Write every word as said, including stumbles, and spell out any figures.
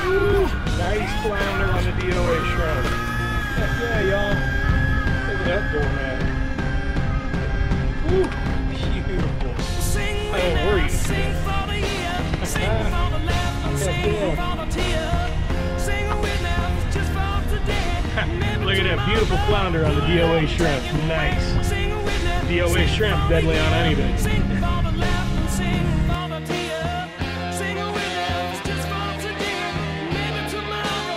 Nice flounder on the D O A shrimp. Heck yeah, y'all. Look at that doormat. Woo, beautiful. Oh, where are you? Look at that beautiful flounder on the D O A shrimp. Nice. D O A shrimp, deadly on anything.